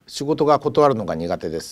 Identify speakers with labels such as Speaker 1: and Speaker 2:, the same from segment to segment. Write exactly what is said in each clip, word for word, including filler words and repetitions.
Speaker 1: 仕事が断るのが苦手です。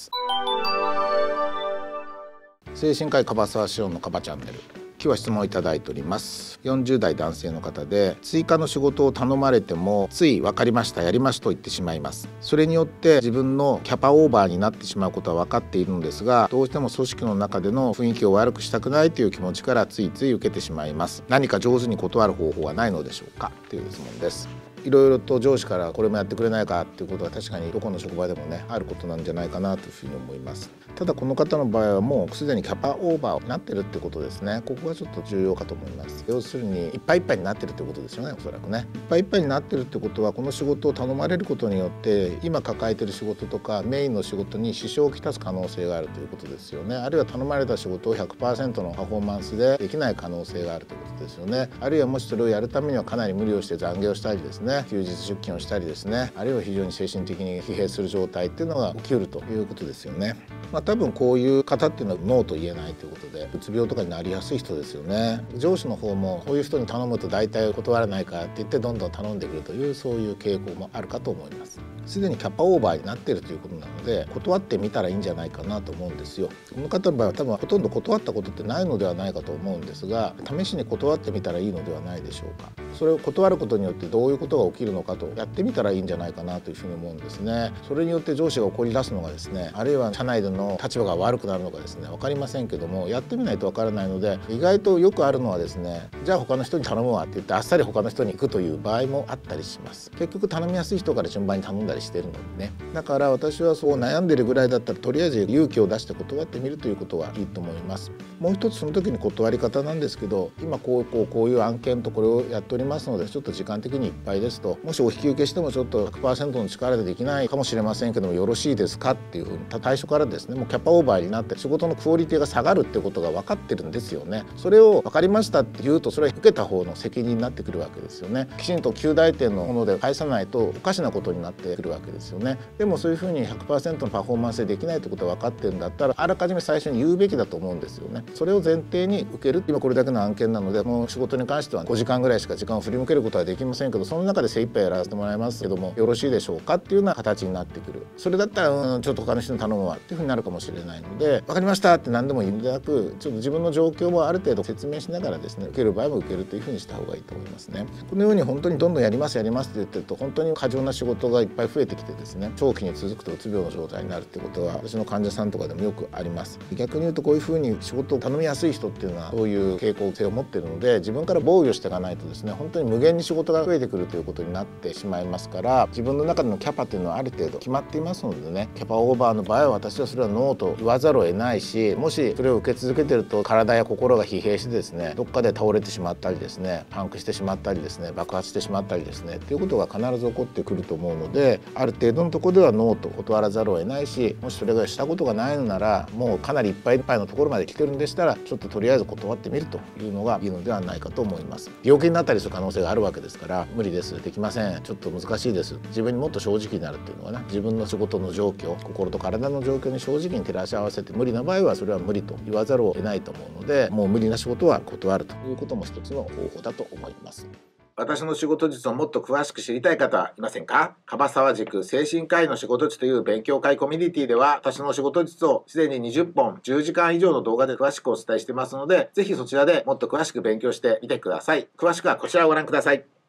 Speaker 1: 精神科医樺沢志音のカバチャンネル、今日は質問をいただいております。よんじゅう代男性の方で、追加の仕事を頼まれてもつい分かりました、やりますと言ってしまいます。それによって自分のキャパオーバーになってしまうことは分かっているのですが、どうしても組織の中での雰囲気を悪くしたくないという気持ちからついつい受けてしまいます。何か上手に断る方法はないのでしょうか、という質問です。いろいろと上司からこれもやってくれないかっていうことは確かにどこの職場でもねあることなんじゃないかなというふうに思います。ただこの方の場合はもうすでにキャパオーバーになってるってことですね。ここがちょっと重要かと思います。要するにいっぱいいっぱいになってるってことですよね。おそらくねいっぱいいっぱいになってるってことは、この仕事を頼まれることによって今抱えてる仕事とかメインの仕事に支障をきたす可能性があるということですよね。あるいは頼まれた仕事を ひゃくパーセント のパフォーマンスでできない可能性があるということですよね。あるいはもしそれをやるためにはかなり無理をして残業したりですね、休日出勤をしたりですね、あるいは非常に精神的に疲弊する状態っていうのが起きるということですよね。まあ多分こういう方っていうのはノーと言えないということで、うつ病とかになりやすい人ですよね。上司の方もこういう人に頼むと大体断らないからって言ってどんどん頼んでくるという、そういう傾向もあるかと思います。すでにキャパオーバーになっているということなので、断ってみたらいいんじゃないかなと思うんですよ。この方の場合は多分ほとんど断ったことってないのではないかと思うんですが、試しに断ってみたらいいのではないでしょうか。それを断ることによってどういうことが起きるのかとやってみたらいいんじゃないかなというふうに思うんですね。それによって上司が怒り出すのがですね、あるいは社内での立場が悪くなるのかですね、分かりませんけども、やってみないと分からないので、意外とよくあるのはですね、じゃあ他の人に頼むわって言ってあっさり他の人に行くという場合もあったりします。結局頼みやすい人から順番に頼んだりしてるのでね。だから私はそう悩んでるぐらいだったら、とりあえず勇気を出して断ってみるということはいいと思います。もう一つその時に断り方なんですけど、今こうこうこういう案件とこれをやっておりますのでちょっと時間的にいっぱいですと、もしお引き受けしてもちょっと ひゃくパーセント の力でできないかもしれませんけどもよろしいですかっていうふうに最初からですね、もうキャパオーバーになって仕事のクオリティが下がるっていうことが分かってるんですよね。それを分かりましたって言うと、それは受けた方の責任になってくるわけですよね。きちんと及第点のもので返さないとおかしなことになってくるわけですよね。でもそういうふうに ひゃくパーセント のパフォーマンスでできないってことが分かってるんだったら、あらかじめ最初に言うべきだと思うんですよね。それを前提に受ける。今これだけの案件なので、もう仕事に関してはごじかんぐらいしか時間を振り向けることはできませんけど、その中で精一杯やらせてもらいますけどもよろしいでしょうかっていうような形になってくる。それだったら、うん、ちょっと他の人に頼むわっていうふうになるかもしれないので、分かりましたって何でも言うんじゃなく、ちょっと自分の状況をある程度説明しながらですね、受ける場合も受けるというふうにした方がいいと思いますね。このように本当にどんどんやりますやりますって言ってると、本当に過剰な仕事がいっぱい増えてきてですね、長期に続くとうつ病の状態になるっていうことは私の患者さんとかでもよくあります。逆に言うと、こういうふうに仕事を頼みやすい人っていうのはそういう傾向性を持っているので、自分から防御していかないとですね、本当に無限に仕事が増えてくるということになってしまいますから、自分の中でのキャパっていうのはある程度決まっていますのでね、キャパオーバーの場合は私はそれはノーと言わざるを得ないし、もしそれを受け続けてると体や心が疲弊してですね、どっかで倒れてしまったりですね、パンクしてしまったりですね、爆発してしまったりですねっていうことが必ず起こってくると思うので、ある程度のところではノーと断らざるを得ないし、もしそれがしたことがないのなら、もうかなりいっぱいいっぱいのところまで来てるんでしたら、ちょっととりあえず断ってみるというのがいいのではないかと思います。病気になったりする可能性があるわけですから、無理です、できません、ちょっと難しいです、自分にもっと正直になるっていうのはね、自分の仕事の状況、心と体の状況に正直に照らし合わせて、無理な場合はそれは無理と言わざるを得ないと思うので、もう無理な仕事は断るということも一つの方法だと思います。私の仕事術をもっと詳しく知りたい方はいませんか？樺沢塾精神科医の仕事術という勉強会コミュニティでは、私の仕事術をすでににじゅっぽんじゅうじかん以上の動画で詳しくお伝えしていますので、ぜひそちらでもっと詳しく勉強してみてください。詳しくはこちらをご覧ください。